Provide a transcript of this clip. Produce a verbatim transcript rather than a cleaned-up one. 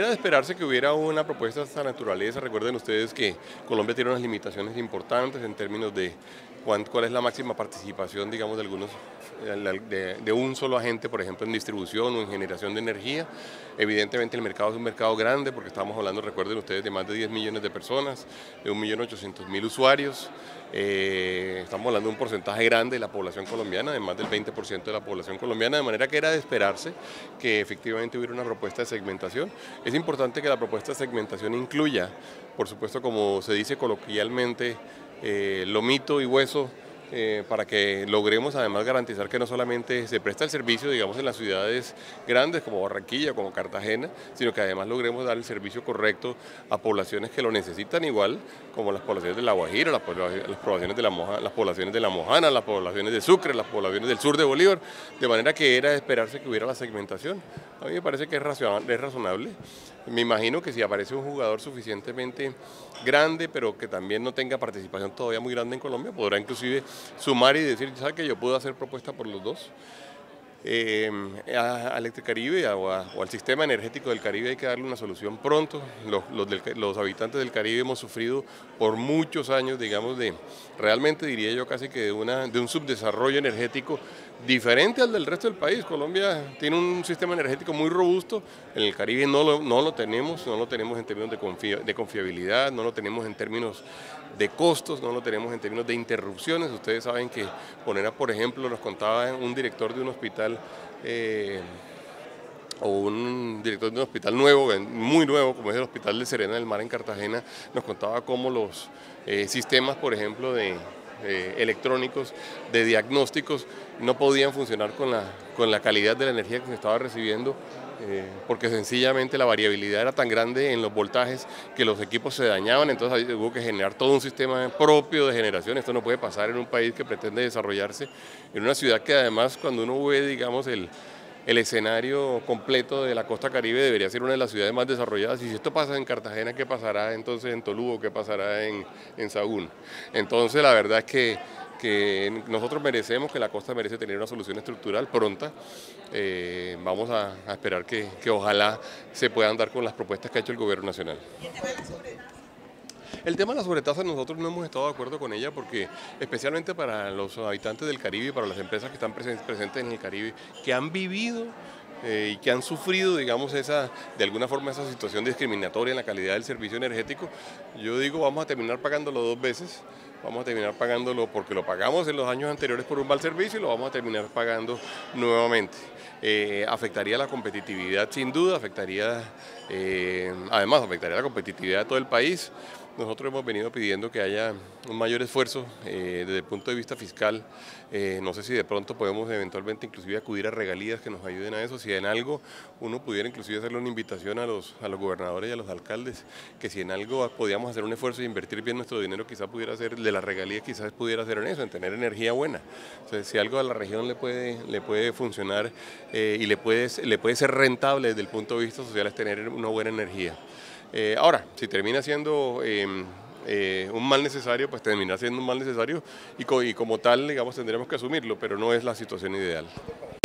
era de esperarse que hubiera una propuesta de esta naturaleza. Recuerden ustedes que Colombia tiene unas limitaciones importantes en términos de cuán, cuál es la máxima participación, digamos, de algunos de, de un solo agente, por ejemplo, en distribución o en generación de energía. Evidentemente el mercado es un mercado grande porque estamos hablando, recuerden ustedes, de más de diez millones de personas, de un millón ochocientos mil usuarios. Eh, estamos hablando de un porcentaje grande de la población colombiana, de más del veinte por ciento de la población colombiana, de manera que era de esperarse que efectivamente hubiera una propuesta de segmentación. Es importante que la propuesta de segmentación incluya, por supuesto, como se dice coloquialmente, eh, lomito y hueso, Eh, para que logremos además garantizar que no solamente se presta el servicio, digamos, en las ciudades grandes como Barranquilla, como Cartagena, sino que además logremos dar el servicio correcto a poblaciones que lo necesitan igual, como las poblaciones de La Guajira, las poblaciones de la, Moja, las poblaciones de La Mojana, las poblaciones de Sucre, las poblaciones del sur de Bolívar, de manera que era de esperarse que hubiera la segmentación. A mí me parece que es razonable, es razonable. Me imagino que si aparece un jugador suficientemente grande, pero que también no tenga participación todavía muy grande en Colombia, podrá inclusive sumar y decir, ¿sabes qué? Yo puedo hacer propuesta por los dos. Eh, a, a Electricaribe o, a, o al sistema energético del Caribe hay que darle una solución pronto. Los, los, del, los habitantes del Caribe hemos sufrido por muchos años, digamos, de realmente diría yo casi que de, una, de un subdesarrollo energético diferente al del resto del país. Colombia tiene un sistema energético muy robusto, en el Caribe no lo, no lo tenemos, no lo tenemos en términos de, confia, de confiabilidad, no lo tenemos en términos de costos, no lo tenemos en términos de interrupciones. Ustedes saben que poner, por ejemplo, nos contaba un director de un hospital eh, o un director de un hospital nuevo, muy nuevo, como es el Hospital de Serena del Mar en Cartagena, nos contaba cómo los eh, sistemas, por ejemplo, de eh, electrónicos, de diagnósticos, no podían funcionar con la, con la calidad de la energía que se estaba recibiendo, eh, porque sencillamente la variabilidad era tan grande en los voltajes que los equipos se dañaban. Entonces hubo que generar todo un sistema propio de generación. Esto no puede pasar en un país que pretende desarrollarse, en una ciudad que además, cuando uno ve, digamos, el El escenario completo de la costa Caribe, debería ser una de las ciudades más desarrolladas. Y si esto pasa en Cartagena, ¿qué pasará entonces en Toluca? ¿Qué pasará en, en Sahagún? Entonces la verdad es que, que nosotros merecemos, que la costa merece tener una solución estructural pronta. Eh, vamos a, a esperar que, que ojalá se puedan dar con las propuestas que ha hecho el gobierno nacional. El tema de la sobretasa nosotros no hemos estado de acuerdo con ella porque especialmente para los habitantes del Caribe, para las empresas que están presentes en el Caribe, que han vivido eh, y que han sufrido, digamos, esa, de alguna forma esa situación discriminatoria en la calidad del servicio energético, yo digo, vamos a terminar pagándolo dos veces. Vamos a terminar pagándolo porque lo pagamos en los años anteriores por un mal servicio y lo vamos a terminar pagando nuevamente. Eh, afectaría la competitividad sin duda, afectaría, eh, además afectaría la competitividad de todo el país. Nosotros hemos venido pidiendo que haya un mayor esfuerzo eh, desde el punto de vista fiscal. Eh, no sé si de pronto podemos eventualmente inclusive acudir a regalías que nos ayuden a eso. Si en algo uno pudiera inclusive hacerle una invitación a los, a los gobernadores y a los alcaldes, que si en algo podíamos hacer un esfuerzo e invertir bien nuestro dinero, quizás pudiera ser, de las regalías quizás pudiera ser en eso, en tener energía buena. Entonces, si algo a la región le puede, le puede funcionar eh, y le puede, le puede ser rentable desde el punto de vista social es tener una buena energía. Eh, ahora, si termina siendo eh, eh, un mal necesario, pues termina siendo un mal necesario y, co y como tal, digamos, tendremos que asumirlo, pero no es la situación ideal.